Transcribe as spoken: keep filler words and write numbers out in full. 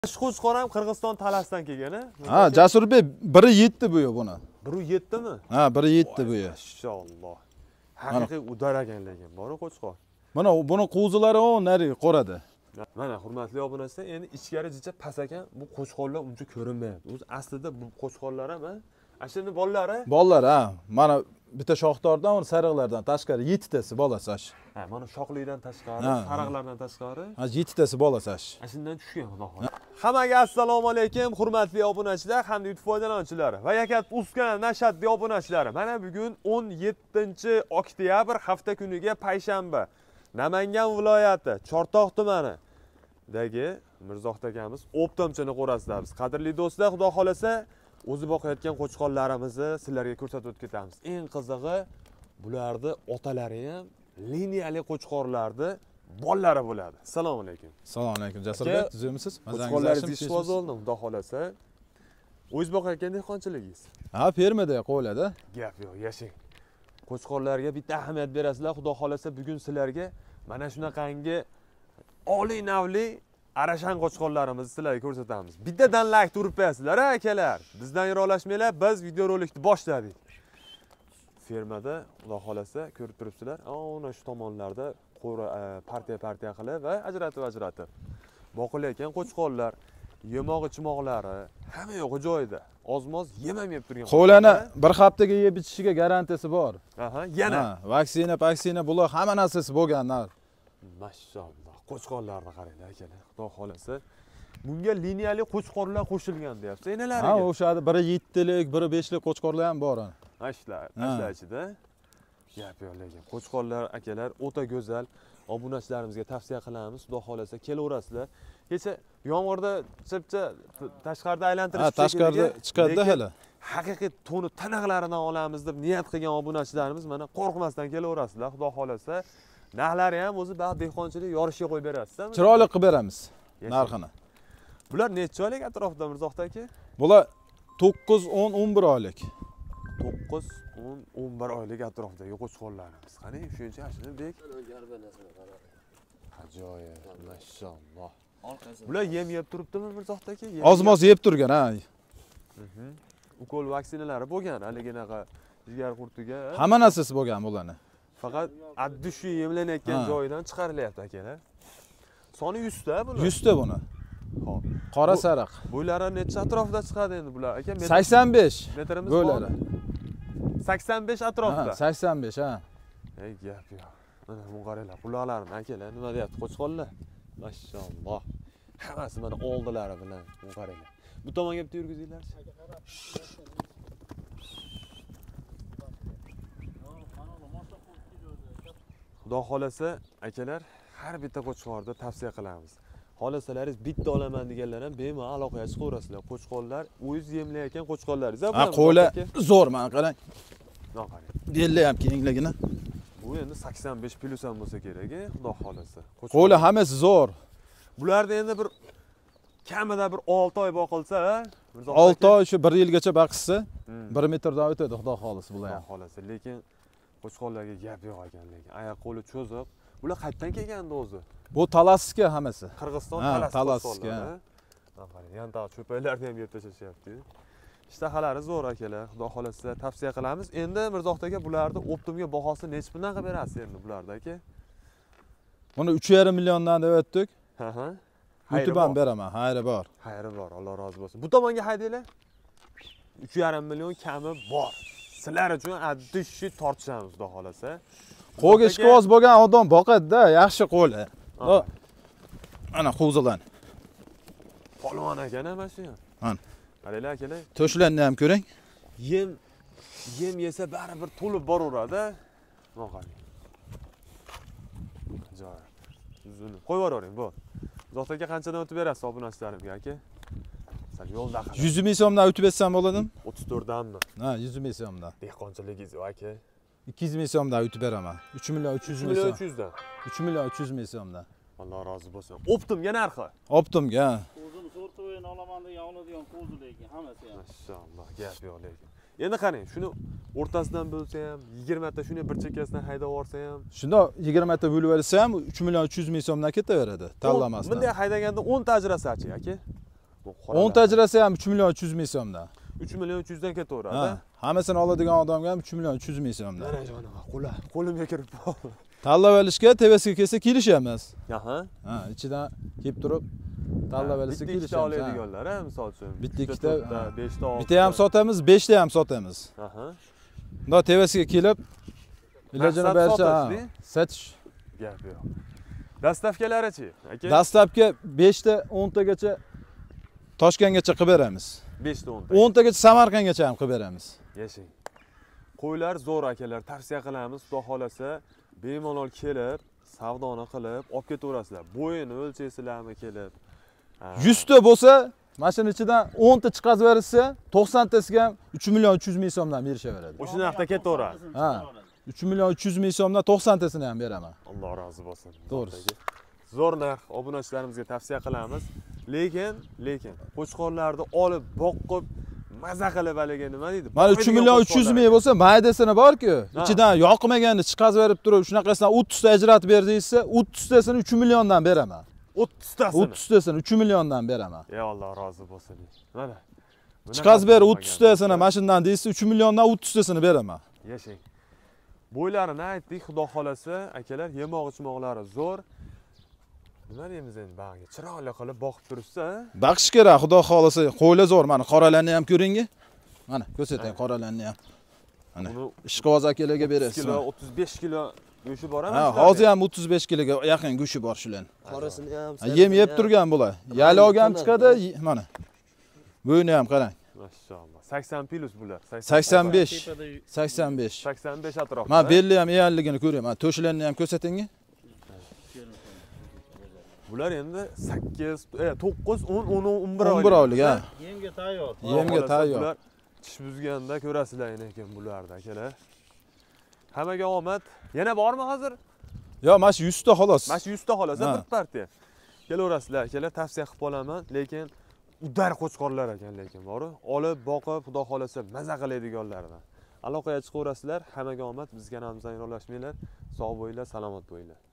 Qo'chqor ham Qirg'iziston Talasdan kelgan, a? Ha, Jasurbek bir yetti bu yo buni. bir yetti mi? Ha, bir yetti bu yo. Maşallah. Haqiqiy udar ekan lekin, bor Qo'chqor. Mana buni qo'zilari o nari qo'radi. Mana hurmatli obunachilar, endi ichkari jicha pas ekan, bu qo'chqorlar uncha ko'rinmayapti. O'zi aslida bu qo'chqorlar ham, a? Ashuni bolalari? Bolalar, ha. Mana bitta shoxdordan, uni sariqlardan tashqari yettitasi bolasi ash. Ha, mana shoqlikdan tashqari, sariqlardan tashqari. Ha, yettitasi bolasi ash. Ashundan tushgan, xudo xohlasa. Hammaga assalomu alaykum, hurmatli obunachilar hamda YouTube foydalanuvchilari va Yakat Uskan Nashatli obunachilari. Mana bugun o'n yettinchi oktyabr hafta kuniga payshanba. Namangan viloyati Chortoq tumanidagi Mirzoxon akamiz Optomchini qo'rasidamiz. Qadrli do'stlar, xudo xolasa, o'zi boqayotgan qo'chqorlarimizni sizlarga ko'rsatib o'tib ketamiz. Eng qizig'i, bularni otalari ham liniyali qo'chqorlarni bolalari bo'ladi. Assalomu alaykum. Assalomu alaykum. Jasurbek, tuzimsiz? Qo'chqorlaringiz ishvoz oldim, xudo xolasa. O'z boqayotgan dehqonchiligingiz? Ha, fermada qo'yiladi. Gap yo'q, yashang. Qo'chqorlarga bitta ahamiyat berasizlar, xudo xolasa bugun sizlarga mana shunaqangi oliy navli arashan qo'chqorlarimizni sizlarga ko'rsatamiz. Bittadan like urib qo'yasizlar, akalar. Bizdan yiroqlashmanglar, biz video rolikni boshladik. Fermada, xudo xolasa ko'rib turibsizlar. Ana shu tomonlarda partiya-partiya qilib va ajratib-ajratib boqilayotgan qo'chqorlar, yemoq ichmoqlari hamma yo'q joyida. Ozmoz yem ham yeb turgan. Qo'lani bir haftaga yeb itishiga garantiyasi bor. Aha, yana. Ha, vaksina, vaksina bular hamma narsasi bo'lganlar. Mashalloh, qo'chqorlarni qaranglar, akalar. Xudo xolasa, bunga liniyali qo'chqorlar qo'shilgan deyapsiz. Enalariga. Ha, o'sha bir yettilik, bir beshlik qo'chqorlar ham bor. Ashlar, ashlar ichida. Gap yo'q lekin. Qo'chqorlar, akalar, o'ta go'zal. Obunachilarimizga tavsiya qilamiz. Xudo xolasa, kelaverasizlar. Kecha yomg'irda chipcha tashqarida aylantirish ha, tashqarida chiqadi hali. Haqiqiy to'ni tanaqlaridan olamiz deb niyat qilgan obunachilarimiz mana qo'rqmasdan kelaverasizlar. Xudo xolasa, narxlari ham o'zi baxt dehqonchilik yorishga qo'yib berasizlar. Chiroyli qilib beramiz narxini. Bular necha oylik atrofida Mirzoxon aka? Bular to'qqiz, o'n, o'n bir oylik. to'qqiz, o'n, o'n bir oylik atrofidagi qo'chqorlarimiz. Qani shuncha shunday ajoyib, mashalloh. Bular yem yeb turibdimi Mirzoxon aka? Ozmoz yeb turgan, ha. Ukol vaksinalari bo'lgan, haliginaqa jigar qurtiga. Hamma narsasi bo'lgan bularni. Faqat addushi yemlanayotgan joyidan chiqarilyapti akalar. Soni yuz ta bular. yuz ta buni. Xo'p. Qora sariq. Bo'ylari necha atrofida chiqadi endi bular? Aka, sakson besh metrimiz bo'ylari. sakson besh atrofida. Ha, sakson besh, ha. Ey, gap yo'q. Mana bu qaranglar, quloqlarni akalar, nima deyapti qo'chqorlar? Mashalloh. Hammasi mana oldilari bilan, bu qaranglar. Bu tomonga bitta yurgizinglar. Xudo xolasa, akalar, har bitta qo'chqorda tavsiya qilamiz. Xolasalaringiz bitta olaman deganlar ham bemalol aloqaga chiqaverasizlar. Qo'chqorlar o'z yemlayotgan qo'chqorlaringiz. Ha, qo'la zo'r, mana qarang. Mana qarang. Belli ham kengligini. Bu endi sakson besh plus ham bo'lsa kerak, xudo xolasa. Qo'la hammasi zo'r. Bularda endi bir kamida bir olti oy boqilsa, olti oy shu bir yilgacha baqishsa, bir metrdan o'tadi, xudo xolasa bular ham. Xudo xolasa, lekin qo'chqorlarga gap yo'q ekan lekin. Oyoq qo'li cho'ziq. Bular qayerdan kelgandi o'zi? Bu Talasga hammasi. Qirg'iziston Talasga. Qarang, yandaq cho'paylarni ham yeb tashlashyapti. Ishtahalari zo'r akalar. Xudo xolasa tavsiya qilamiz. Endi Mirzoxon aka bularni optimga bahosi necha bundan qilib berasiz endi bularda aka? Buni uch yarim milliondan deb aytdik. Ha ha. YouTube ham beraman, xayri bor. Xayri bor, Alloh rozi bo'lsin. Bu tomonga haydanglar. uch yarim million kami bor. Sizlar uchun addishi tortishamiz, xudo xolasa. Qo'ga ishqiboz bo'lgan odam boqadi-da, yaxshi qo'li. Ana qo'zilan. Polvon ekan mana shu. Mana. Qaranglar akalar. To'shlarni ham ko'ring. Yem yem yesa baribir to'lib boraveradi. Mana qarang. Ajoyib. Uzun. Qo'yib yuboring bu. Zo'xon aka qanchadan o'tib berasiz obunachilarimga aka? Sal yo'lda qara. yuz ming so'mdan o'tib betsam bo'ladimi? o'ttiz to'rtdanmi? Ha, yuz ming so'mdan. Dehqonchiligingiz aka. ikki yuz ming so'mdan o'tib beraman. uch million uch yuz ming so'm. uch yuzdan. uch million uch yuz ming so'mdan. Alloh rozi bo'lsin. Optimga narxi. Optimga. O'zim sortini olaman degan oladigan qo'zi lekin hammasi ham. Mashalloh, gap yo'q lekin. Endi qarang, shuni o'rtasidan bo'lsa ham, yigirma ta shuni bir chekkasidan haydab yuborsa ham, shunda yigirma ta bo'lib bersa ham uch million uch yuz ming so'mdan ketaveradi, tanlamasdan. Bunday haydaganda o'n ta ajrasachi aka? o'nta ajrasa ham uch million uch yuz ming so'mdan. uch million uch yuz dan ketaveradi. Ha, hammasini oladigan odamga ham uch million uch yuz ming so'mdan. Mana jonim, qo'la, qo'limga kirib qoldi. Tanlab olishga tevasiga kelsa kelishamiz. Aha. Ha, ichidan kelib turib tanlab olsa Bitta kelishamiz. oladiganlar, ha, misol uchun. Bitta ikkita, beshta, oltita. Bitta ham sotamiz, beshta ham sotamiz. Aha. Unda tevasiga kelib ilojini Maqsad bersa, sotish-da? sotish. Gap yo'q. Dastavkalari-chi, aka? Dastlabki beshta o'ntagacha Toshkentgacha qilib beramiz. beshta o'nta. o'ntagacha Samarqandgacha ham qilib beramiz. Yashang. Qo'ylar zo'r akalar, tavsiya qilamiz, xudo xolasa, bemalol kelib, savdoni qilib, olib ketaverasizlar. Bo'yini o'lchaysizlarmi kelib? yuz ta bo'lsa, mashina ichidan o'nta chiqazib berilsa, to'qsontasiga ham uch million uch yuz ming so'mdan berishaveradi. O'sha narxda ketaveradi. Ha. uch million uch yuz ming so'mdan to'qsontasini ham beraman. Alloh rozi bo'lsin. To'g'ri. Zo'r narx obunachilarimizga tavsiya qilamiz. Lekin, lekin qo'chqorlarni olib boqib maza qilib haliga nima deydi? Mana uch million uch yuz ming bo'lsa, maydasini bor-ku, ichidan yoqmaganini chiqazib berib turib, shunaqasidan o'ttiz ta ajratib ber deysa, o'ttiz tasini uch milliondan beraman. o'ttiz tasini. o'ttiz tasini uch milliondan beraman. Ey Alloh rozi bo'lsin. Mana. Chiqazib ber o'ttiz tasini mashinadan deysa, uch milliondan o'ttiz tasini beraman. Yashang. Bo'ylarini aytdik, xudo xolasa, akalar, yemoq-ichmoqlari zo'r. Nima deymiz endi bag'ga? Chiroyli qilib boqib turibsiz, ha? Baqish kerak, xudo xolasa. Qo'ylar zo'r, mana qoralarni ham ko'ring. Mana, ko'rsatay qoralarni ham. Mana ishqiboz akalarga berasiz. kilo, o'ttiz besh kilo go'shi borami? Ha, hozir ham o'ttiz besh kiloga yaqin go'shi bor shular. Qorasini ham. Yem yeb turgan bular. Yalog ham chiqadi, mana. Bo'yni ham qarang. Mashalloh. sakson plus bular. sakson besh. sakson besh. sakson besh atrofida. Mana belli ham e'alligini ko'ring. Mana to'shlarni ham ko'rsating. Bular endi sakkiz, to'qqiz, o'n, o'n bir o'n bir oylik, ha. Yemga tayyor. Yemga tayyor. Bular tish buzganda ko'rasizlar ekan bularda, akalar. Hammaga omad. Yana bormi hozir? Yo, mana shu yuz ta xolos. Mana shu yuz ta xolos, bir partiya. Kelaverasizlar, akalar, tavsiya qilib qolaman, lekin udar qo'chqorlar ekan, lekin bor. Olib, boqib, xudo xolasa maza qiladiganlardan. Aloqaga chiqaverasizlar. Hammaga omad, bizga ham zaynolashmanglar. Sog' bo'linglar, salomat bo'linglar.